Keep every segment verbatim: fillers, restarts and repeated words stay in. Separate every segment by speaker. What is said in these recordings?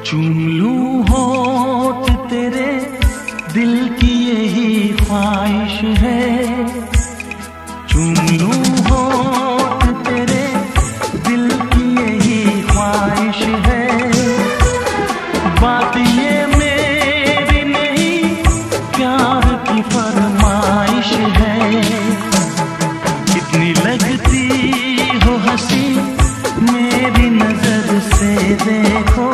Speaker 1: चूम लूं होठ तेरे दिल की यही ख्वाहिश है। चूम लूं होठ तेरे दिल की यही ख्वाहिश है। बात ये मेरी नहीं प्यार की फरमाइश है। कितनी लगती हो हंसी मेरी नजर से देखो।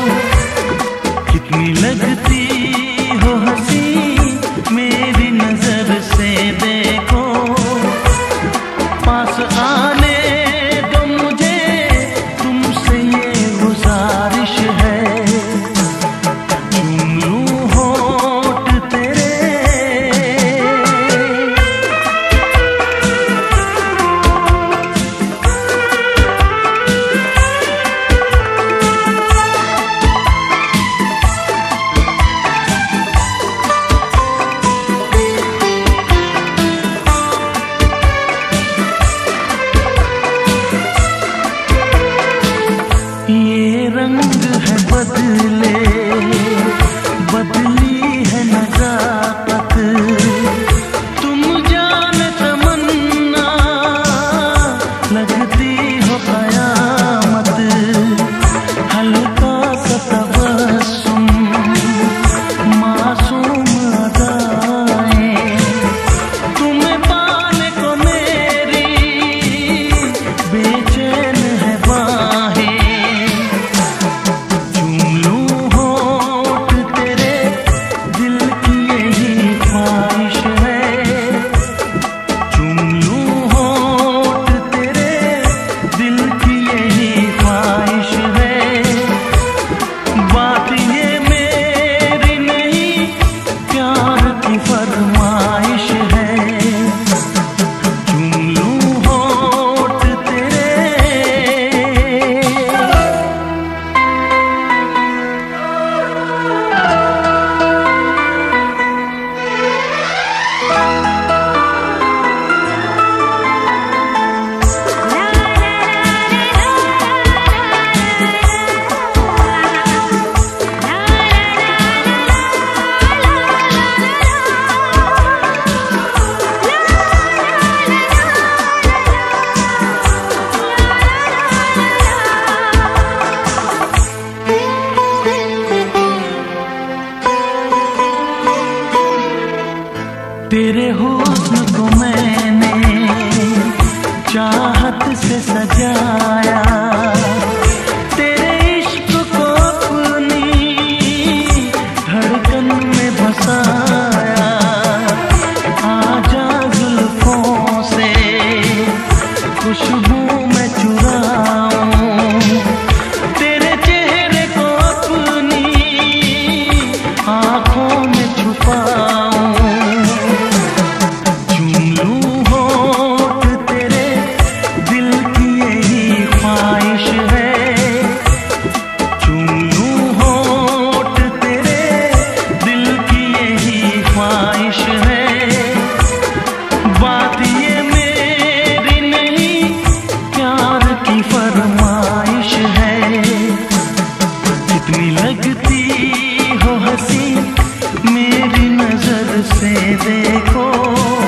Speaker 1: कितनी लगती हो हंसी मेरी नजर से देखो। पास आने दो मुझे तुमसे ये गुजारिश है। चूम लूं होठ तेरे। ये रंग है बदले बदली है नजाकत। तुम जान तमन्ना लगती हो कयामत। हल्का सा तबस्सुम मासूम अदाएं तुम्हें पाने को मेरी बेचैन है बाहें। फरमाइश है। चूम लूं होठ तेरे। तेरे हुस्न को मैंने चाहत से सजाया। तेरे इश्क को अपनी धड़कन में बसाया। आजा जुल्फों से खुशबू में चुराऊं। तेरे चेहरे को अपनी आँखों में छुपाऊं। बात ये मेरी नहीं प्यार की फरमाइश है। कितनी लगती हो हंसी मेरी नजर से देखो।